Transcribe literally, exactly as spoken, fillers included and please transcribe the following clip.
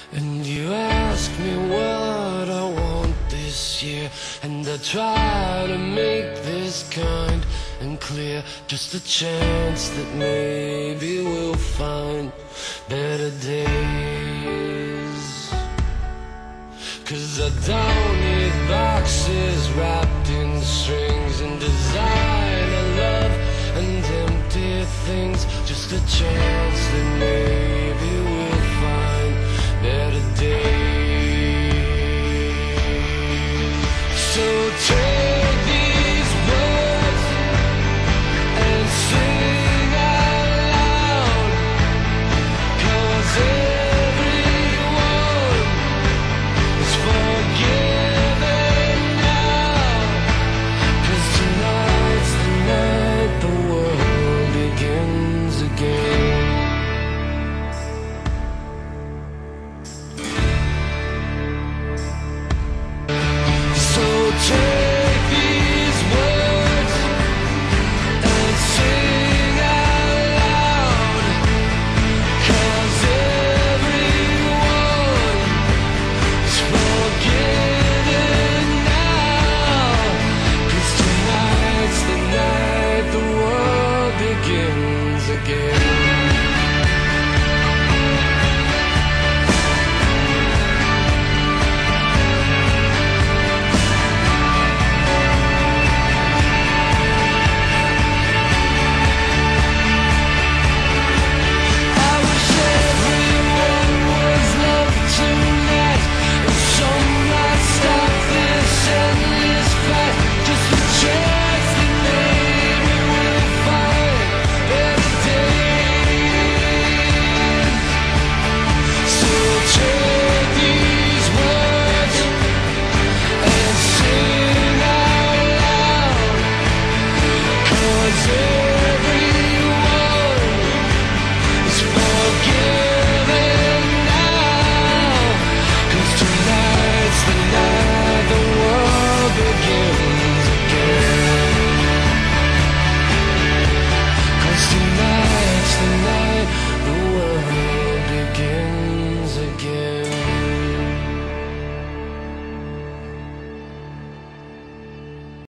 And you ask me what I want this year, and I try to make this kind and clear. Just a chance that maybe we'll find better days. 'Cause I don't need boxes wrapped in strings and designer love and empty things. Just a chance that maybe